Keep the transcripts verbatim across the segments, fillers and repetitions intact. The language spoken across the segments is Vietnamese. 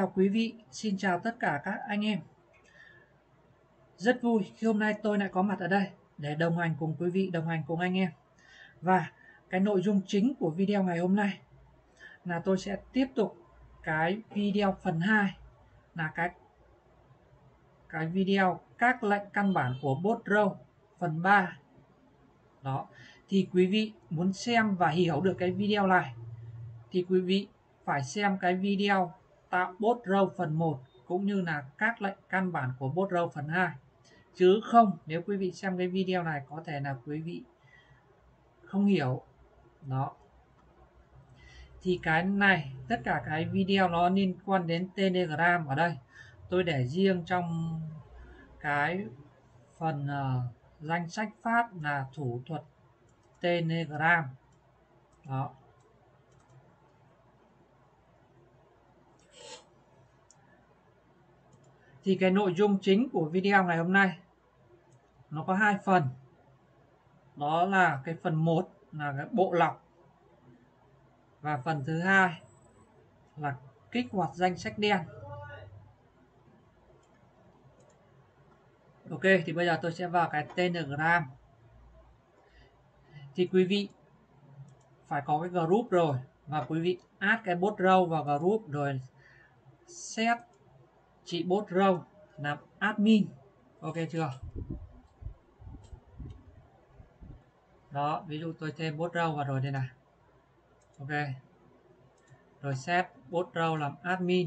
chào quý vị, xin chào tất cả các anh em. Rất vui khi hôm nay tôi lại có mặt ở đây để đồng hành cùng quý vị, đồng hành cùng anh em. Và cái nội dung chính của video ngày hôm nay là tôi sẽ tiếp tục cái video phần hai, là cái cái video các lệnh căn bản của bot row phần ba. Đó, thì quý vị muốn xem và hiểu được cái video này thì quý vị phải xem cái video tạo bot row phần một cũng như là các lệnh căn bản của bot row phần hai. Chứ không, nếu quý vị xem cái video này có thể là quý vị không hiểu. Đó. Thì cái này, tất cả cái video nó liên quan đến Telegram ở đây. Tôi để riêng trong cái phần uh, danh sách phát là thủ thuật Telegram. Đó. Thì cái nội dung chính của video ngày hôm nay nó có hai phần. Đó là cái phần một là cái bộ lọc, và phần thứ hai là kích hoạt danh sách đen. Ok, thì bây giờ tôi sẽ vào cái Telegram. Thì quý vị phải có cái group rồi, và quý vị add cái bot row vào group rồi set chị bot row làm admin. Ok chưa? Đó, ví dụ tôi thêm bot row vào rồi đây này. Ok. Rồi set bot row làm admin.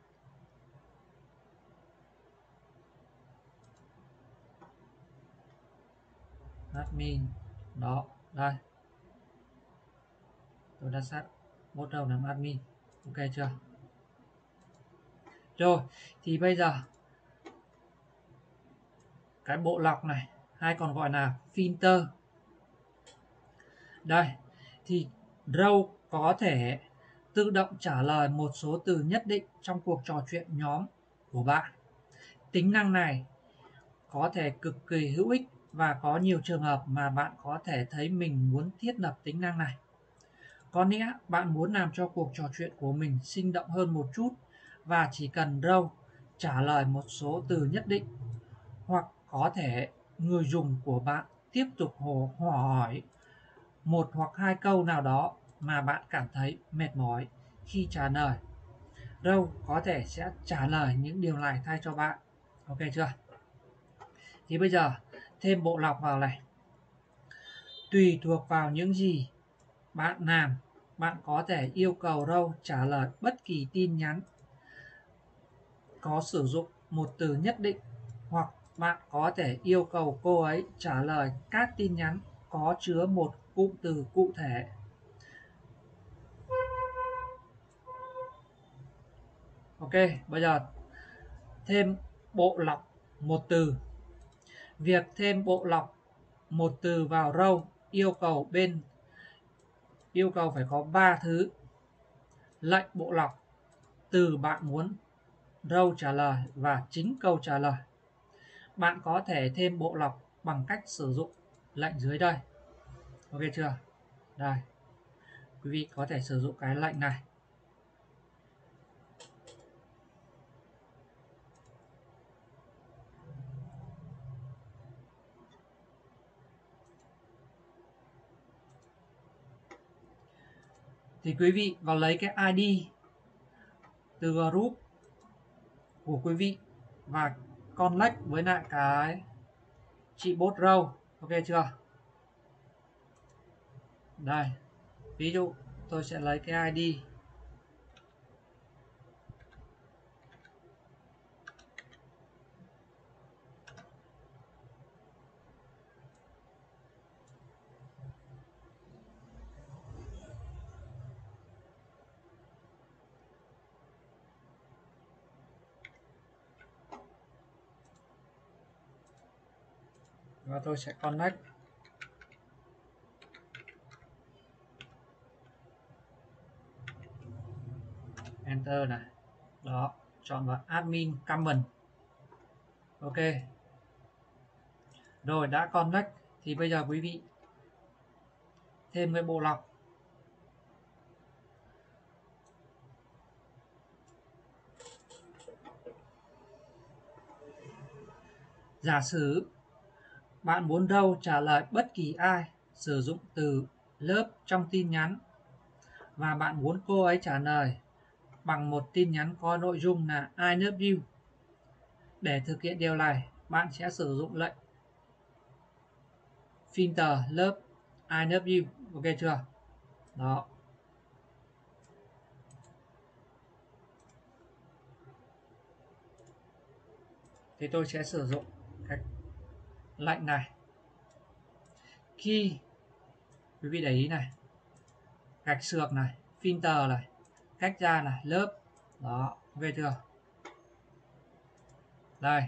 Admin. Đó, đây. Tôi đã set bot row làm admin. Ok chưa? Rồi, thì bây giờ cái bộ lọc này, hay còn gọi là filter. Đây, thì row có thể tự động trả lời một số từ nhất định trong cuộc trò chuyện nhóm của bạn. Tính năng này có thể cực kỳ hữu ích và có nhiều trường hợp mà bạn có thể thấy mình muốn thiết lập tính năng này. Có nghĩa bạn muốn làm cho cuộc trò chuyện của mình sinh động hơn một chút và chỉ cần row trả lời một số từ nhất định, hoặc có thể người dùng của bạn tiếp tục hỏi một hoặc hai câu nào đó mà bạn cảm thấy mệt mỏi khi trả lời. Row có thể sẽ trả lời những điều này thay cho bạn. Ok chưa? Thì bây giờ thêm bộ lọc vào này. Tùy thuộc vào những gì bạn làm, bạn có thể yêu cầu row trả lời bất kỳ tin nhắn có sử dụng một từ nhất định, hoặc bạn có thể yêu cầu cô ấy trả lời các tin nhắn có chứa một cụm từ cụ thể. Ok, bây giờ thêm bộ lọc một từ. Việc thêm bộ lọc một từ vào row yêu cầu bên yêu cầu phải có ba thứ: lệnh bộ lọc, từ bạn muốn row trả lời và chính câu trả lời. Bạn có thể thêm bộ lọc bằng cách sử dụng lệnh dưới đây. Ok chưa? Đây, quý vị có thể sử dụng cái lệnh này. Thì quý vị vào lấy cái i đê từ group của quý vị và connect với lại cái chị bot row. Ok chưa? Đây, ví dụ tôi sẽ lấy cái i đê. Và tôi sẽ connect. Enter này. Đó, chọn vào admin comment. Ok. Rồi đã connect thì bây giờ quý vị thêm cái bộ lọc. Giả sử bạn muốn Râu trả lời bất kỳ ai sử dụng từ lớp trong tin nhắn và bạn muốn cô ấy trả lời bằng một tin nhắn có nội dung là I love you. Để thực hiện điều này, bạn sẽ sử dụng lệnh filter lớp I love you. Ok chưa? Đó. Thì tôi sẽ sử dụng cái lệnh này. Khi quý vị để ý này, gạch xược này, filter này, cách ra này, lớp. Đó, ok chưa? Đây.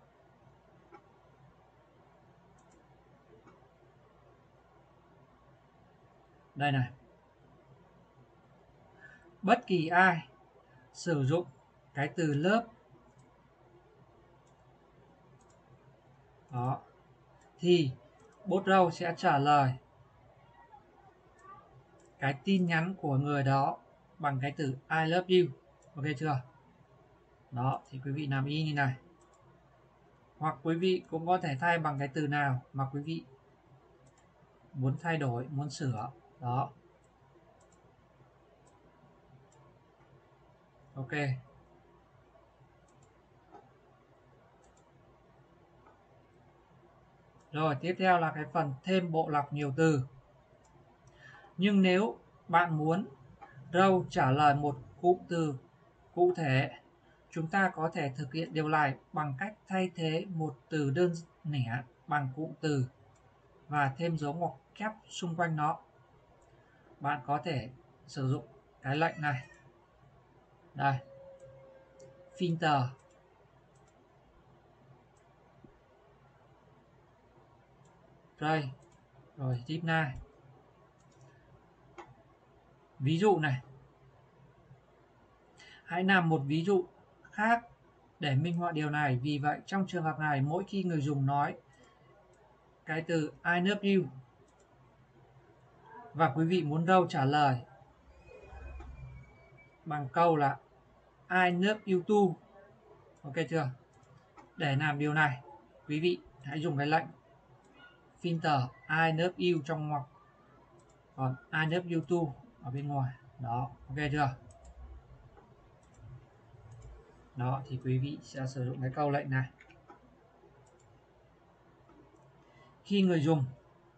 Đây này. Bất kỳ ai sử dụng cái từ lớp đó thì bot Râu sẽ trả lời cái tin nhắn của người đó bằng cái từ I love you. Ok chưa? Đó, thì quý vị làm y như này. Hoặc quý vị cũng có thể thay bằng cái từ nào mà quý vị muốn thay đổi, muốn sửa. Đó. Ok. Rồi, tiếp theo là cái phần thêm bộ lọc nhiều từ. Nhưng nếu bạn muốn Râu trả lời một cụm từ cụ thể, chúng ta có thể thực hiện điều này bằng cách thay thế một từ đơn lẻ bằng cụm từ và thêm dấu ngoặc kép xung quanh nó. Bạn có thể sử dụng cái lệnh này. Đây. Filter. Đây. Rồi, zip này. Ví dụ này. Hãy làm một ví dụ khác để minh họa điều này. Vì vậy, trong trường hợp này, mỗi khi người dùng nói cái từ I love you và quý vị muốn Râu trả lời bằng câu là I love you too. Ok chưa? Để làm điều này, quý vị hãy dùng cái lệnh filter I love you trong ngoặc, còn I love you too ở bên ngoài. Đó, ok chưa? Đó, thì quý vị sẽ sử dụng cái câu lệnh này. Khi người dùng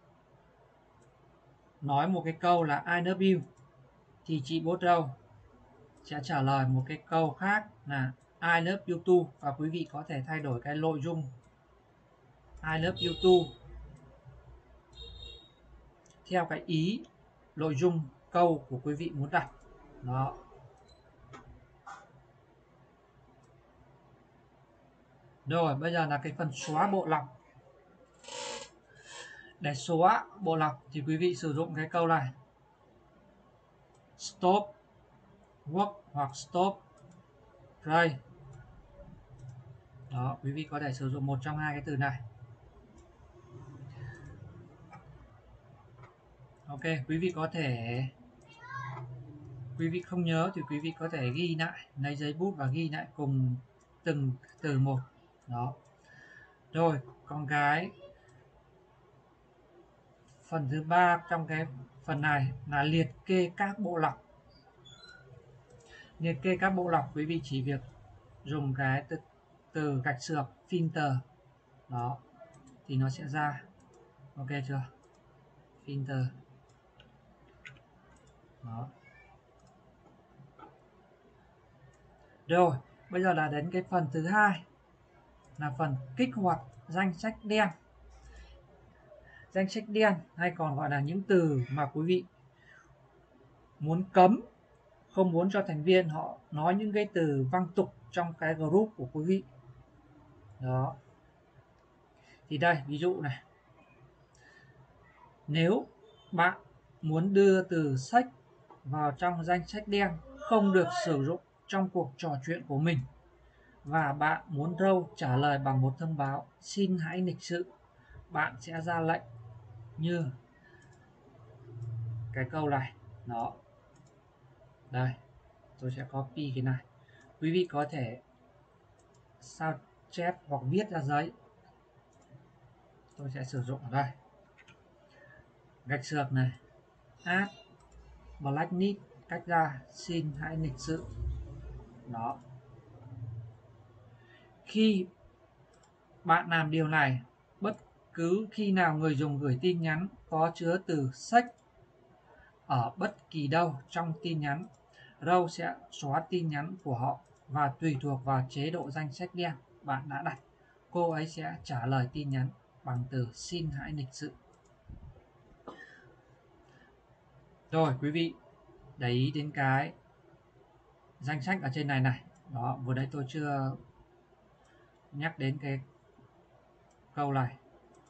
nói một cái câu là I love you thì chị bot Râu sẽ trả lời một cái câu khác là I love you too, và quý vị có thể thay đổi cái nội dung I love you too theo cái ý nội dung câu của quý vị muốn đặt. Đó. Rồi, bây giờ là cái phần xóa bộ lọc. Để xóa bộ lọc thì quý vị sử dụng cái câu này. Stop work hoặc stop play. Đó, quý vị có thể sử dụng một trong hai cái từ này. Ok, quý vị có thể quý vị không nhớ thì quý vị có thể ghi lại, lấy giấy bút và ghi lại cùng từng từ một. Đó. Rồi, còn cái phần thứ ba trong cái phần này là liệt kê các bộ lọc. Liệt kê các bộ lọc, quý vị chỉ việc dùng cái từ, từ gạch xược filter. Đó, thì nó sẽ ra. Ok chưa? Filter. Đó. Rồi, bây giờ là đến cái phần thứ hai là phần kích hoạt danh sách đen. Danh sách đen hay còn gọi là những từ mà quý vị muốn cấm, không muốn cho thành viên họ nói những cái từ văng tục trong cái group của quý vị. Đó. Thì đây, ví dụ này. Nếu bạn muốn đưa từ sách vào trong danh sách đen không được sử dụng trong cuộc trò chuyện của mình và bạn muốn Râu trả lời bằng một thông báo xin hãy lịch sự, bạn sẽ ra lệnh như cái câu này. Đó. Đây, tôi sẽ copy cái này. Quý vị có thể sao chép hoặc viết ra giấy. tôi sẽ sử dụng ở đây. Gạch xược này, add blacklist, cách ra xin hãy lịch sự. Đó. Khi bạn làm điều này, bất cứ khi nào người dùng gửi tin nhắn có chứa từ sách ở bất kỳ đâu trong tin nhắn, Row sẽ xóa tin nhắn của họ và tùy thuộc vào chế độ danh sách đen bạn đã đặt, cô ấy sẽ trả lời tin nhắn bằng từ xin hãy lịch sự. Rồi quý vị để ý đến cái danh sách ở trên này này. Đó, vừa đấy tôi chưa nhắc đến cái câu này.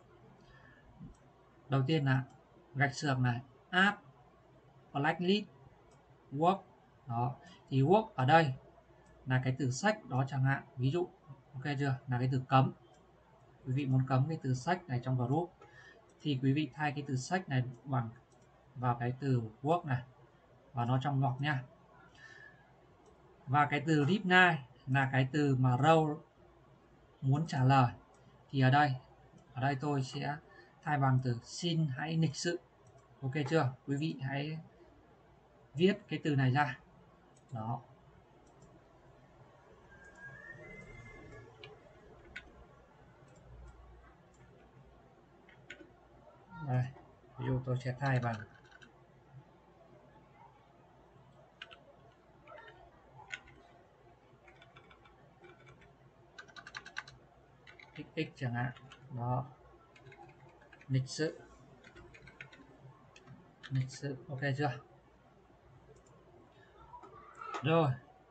Đầu tiên là gạch xược này, add blacklist work. Đó, thì work ở đây là cái từ sách đó chẳng hạn, ví dụ, ok chưa, là cái từ cấm. Quý vị muốn cấm cái từ sách này trong group thì quý vị thay cái từ sách này bằng vào cái từ work này và nó trong ngoặc nha. Và cái từ reply là cái từ mà Row muốn trả lời, thì ở đây ở đây tôi sẽ thay bằng từ xin hãy lịch sự. Ok chưa, quý vị hãy viết cái từ này ra. Đó. Đây, ví dụ tôi sẽ thay bằng x x chẳng hạn. Đó, lịch sự, lịch sự, ok chưa. Rồi,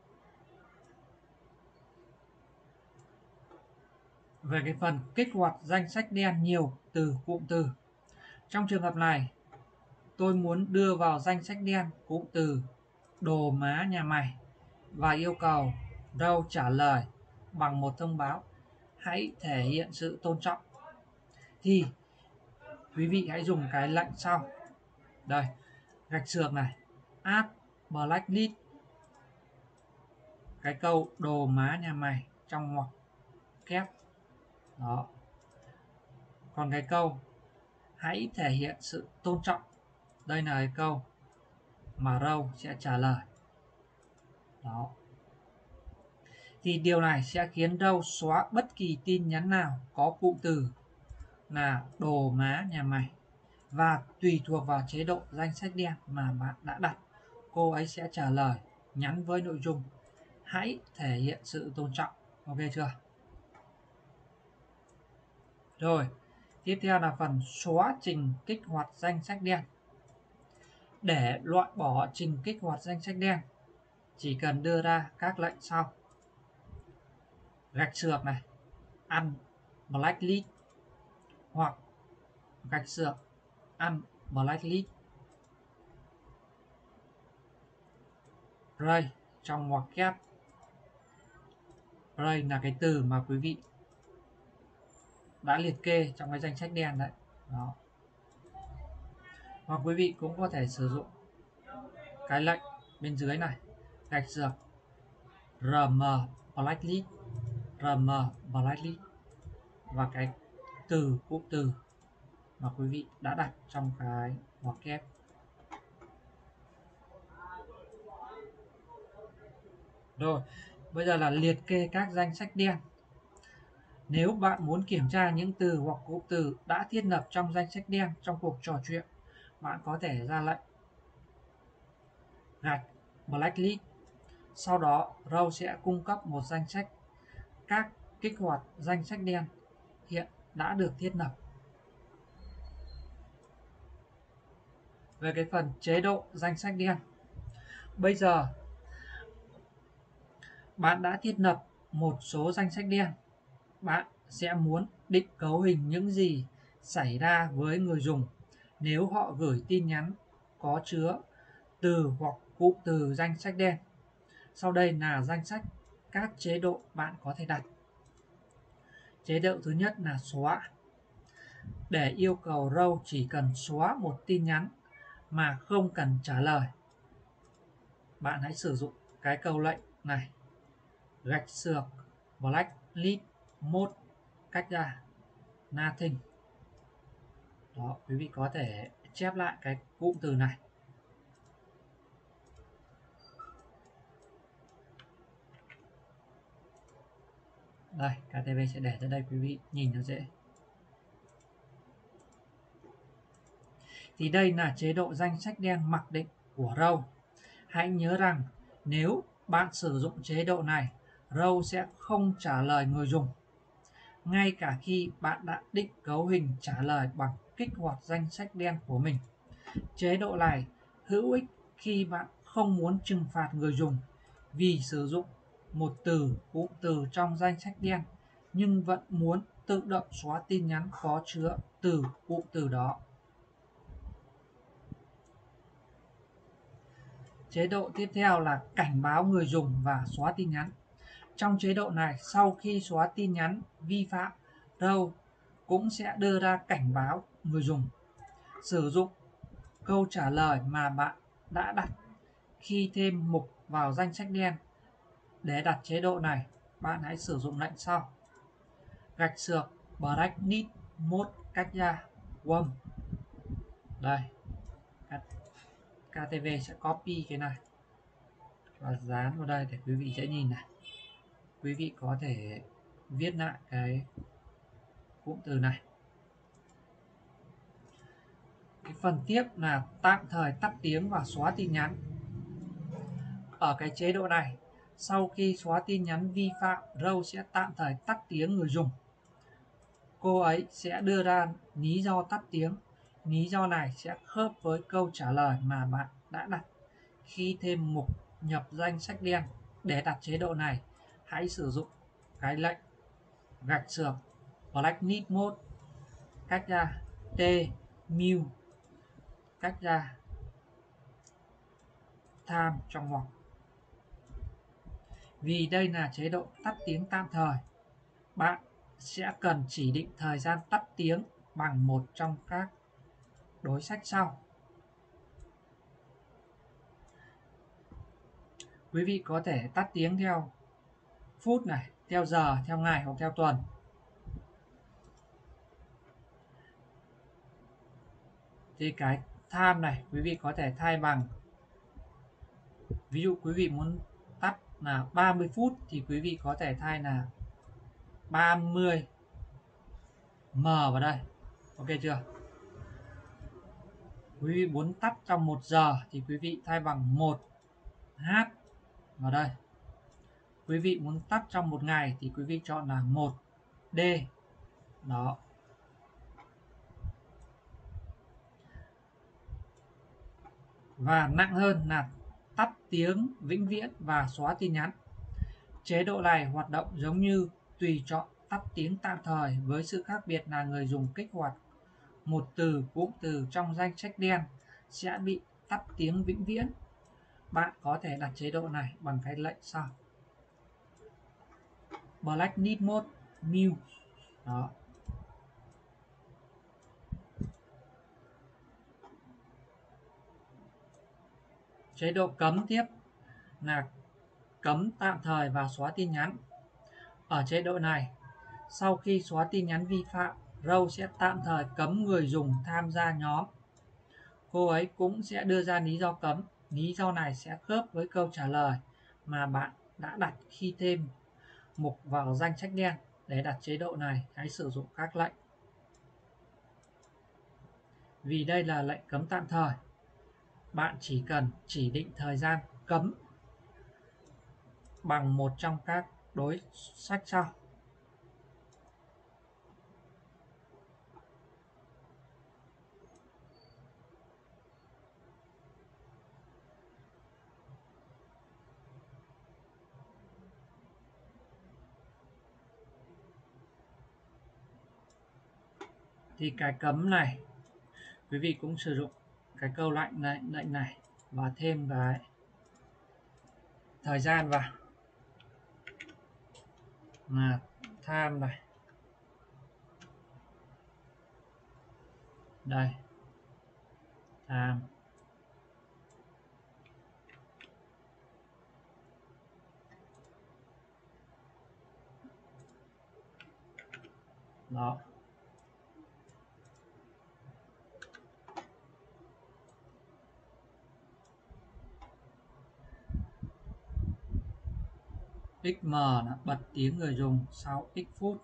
về cái phần kích hoạt danh sách đen nhiều từ cụm từ, trong trường hợp này tôi muốn đưa vào danh sách đen cụm từ đồ má nhà mày và yêu cầu Row trả lời bằng một thông báo hãy thể hiện sự tôn trọng, thì quý vị hãy dùng cái lệnh sau. Đây, gạch xược này, add blacklist, cái câu đồ má nhà mày trong ngoặc kép. Đó. Còn cái câu hãy thể hiện sự tôn trọng, đây là cái câu mà Row sẽ trả lời. Đó. Thì điều này sẽ khiến Row xóa bất kỳ tin nhắn nào có cụm từ là đồ má nhà mày và tùy thuộc vào chế độ danh sách đen mà bạn đã đặt, cô ấy sẽ trả lời nhắn với nội dung hãy thể hiện sự tôn trọng. Ok chưa? Rồi, tiếp theo là phần xóa trình kích hoạt danh sách đen. Để loại bỏ trình kích hoạt danh sách đen, chỉ cần đưa ra các lệnh sau. Gạch xược này, ăn blacklist, hoặc gạch xược ăn blacklist Ray trong ngoặc kép. Ray là cái từ mà quý vị đã liệt kê trong cái danh sách đen đấy. Đó. Hoặc quý vị cũng có thể sử dụng cái lệnh bên dưới này, gạch xược rm blacklist, rm blacklist và cái từ cụm từ mà quý vị đã đặt trong cái ngoặc kép. Rồi, bây giờ là liệt kê các danh sách đen. Nếu bạn muốn kiểm tra những từ hoặc cụm từ đã thiết lập trong danh sách đen trong cuộc trò chuyện, bạn có thể ra lệnh gạch blacklist. Sau đó, Row sẽ cung cấp một danh sách các kích hoạt danh sách đen hiện đã được thiết lập. Về cái phần chế độ danh sách đen, bây giờ bạn đã thiết lập một số danh sách đen. Bạn sẽ muốn định cấu hình những gì xảy ra với người dùng nếu họ gửi tin nhắn có chứa từ hoặc cụm từ danh sách đen. Sau đây là danh sách các chế độ bạn có thể đặt. Chế độ thứ nhất là xóa. Để yêu cầu Row chỉ cần xóa một tin nhắn mà không cần trả lời, bạn hãy sử dụng cái câu lệnh này, gạch xược blacklist mode, cách ra nothing. Đó, quý vị có thể chép lại cái cụm từ này. Đây, ca tê vê sẽ để ra đây quý vị nhìn nó dễ. Thì đây là chế độ danh sách đen mặc định của row. Hãy nhớ rằng nếu bạn sử dụng chế độ này, row sẽ không trả lời người dùng. Ngay cả khi bạn đã định cấu hình trả lời bằng kích hoạt danh sách đen của mình. Chế độ này hữu ích khi bạn không muốn trừng phạt người dùng vì sử dụng một từ, cụm từ trong danh sách đen, nhưng vẫn muốn tự động xóa tin nhắn có chứa từ, cụm từ đó. Chế độ tiếp theo là cảnh báo người dùng và xóa tin nhắn. Trong chế độ này, sau khi xóa tin nhắn vi phạm, row cũng sẽ đưa ra cảnh báo người dùng. Sử dụng câu trả lời mà bạn đã đặt khi thêm mục vào danh sách đen. Để đặt chế độ này, bạn hãy sử dụng lệnh sau: gạch xược Blacknit mode cách ra Wom. Đây, ca tê vê sẽ copy cái này và dán vào đây để quý vị dễ nhìn này. Quý vị có thể viết lại cái cụm từ này. Cái phần tiếp là tạm thời tắt tiếng và xóa tin nhắn. Ở cái chế độ này, sau khi xóa tin nhắn vi phạm, row sẽ tạm thời tắt tiếng người dùng. Cô ấy sẽ đưa ra lý do tắt tiếng. Lý do này sẽ khớp với câu trả lời mà bạn đã đặt khi thêm mục nhập danh sách đen. Để đặt chế độ này, hãy sử dụng cái lệnh gạch xược Blacknit mode cách ra t mute cách ra time trong ngoặc. Vì đây là chế độ tắt tiếng tạm thời, bạn sẽ cần chỉ định thời gian tắt tiếng bằng một trong các đối sách sau. Quý vị có thể tắt tiếng theo phút này, theo giờ, theo ngày hoặc theo tuần. Thì cái time này quý vị có thể thay bằng, ví dụ quý vị muốn tắt là ba mươi phút thì quý vị có thể thay là ba mươi m vào đây. Ok chưa? Quý vị muốn tắt trong một giờ thì quý vị thay bằng một h vào đây. Quý vị muốn tắt trong một ngày thì quý vị chọn là một d. Đó. Và nặng hơn là tắt tiếng vĩnh viễn và xóa tin nhắn. Chế độ này hoạt động giống như tùy chọn tắt tiếng tạm thời, với sự khác biệt là người dùng kích hoạt một từ, cụm từ trong danh sách đen sẽ bị tắt tiếng vĩnh viễn. Bạn có thể đặt chế độ này bằng cái lệnh sau: Blacknit mode mute. Đó. Chế độ cấm tiếp là cấm tạm thời và xóa tin nhắn. Ở chế độ này, sau khi xóa tin nhắn vi phạm, row sẽ tạm thời cấm người dùng tham gia nhóm. Cô ấy cũng sẽ đưa ra lý do cấm. Lý do này sẽ khớp với câu trả lời mà bạn đã đặt khi thêm mục vào danh sách đen. Để đặt chế độ này, hãy sử dụng các lệnh. Vì đây là lệnh cấm tạm thời, bạn chỉ cần chỉ định thời gian cấm bằng một trong các đối sách sau. Thì cái cấm này, quý vị cũng sử dụng cái câu lệnh này, lệnh này và thêm cái thời gian vào là time này. Đây, time. Đó. ích em là bật tiếng người dùng sau x phút.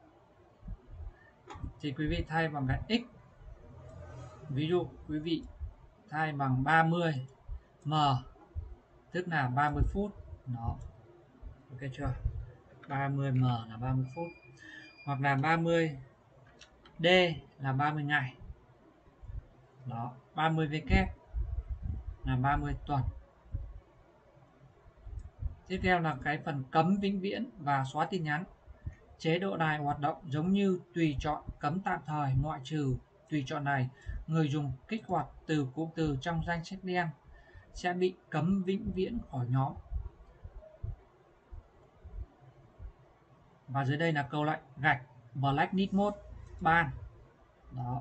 Thì quý vị thay bằng cái x. Ví dụ quý vị thay bằng ba mươi m, tức là ba mươi phút. Đó. Ok chưa? ba mươi m là ba mươi phút. Hoặc là ba mươi D là ba mươi ngày. Đó, ba mươi W là ba mươi tuần. Tiếp theo là cái phần cấm vĩnh viễn và xóa tin nhắn. Chế độ này hoạt động giống như tùy chọn cấm tạm thời, ngoại trừ tùy chọn này, người dùng kích hoạt từ cụm từ trong danh sách đen sẽ bị cấm vĩnh viễn khỏi nhóm. Và dưới đây là câu lệnh gạch blacklist mode ban. Đó.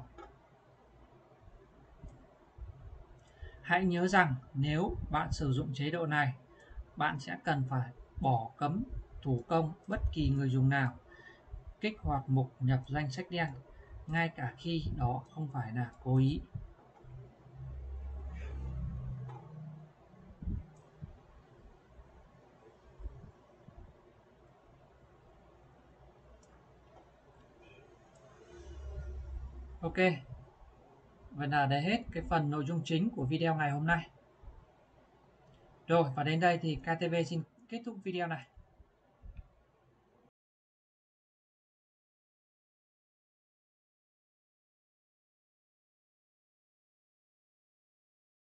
Hãy nhớ rằng nếu bạn sử dụng chế độ này, bạn sẽ cần phải bỏ cấm thủ công bất kỳ người dùng nào kích hoạt mục nhập danh sách đen, ngay cả khi đó không phải là cố ý. Ok, vậy là đã hết cái phần nội dung chính của video ngày hôm nay. Rồi, và đến đây thì ca tê vê xin kết thúc video này.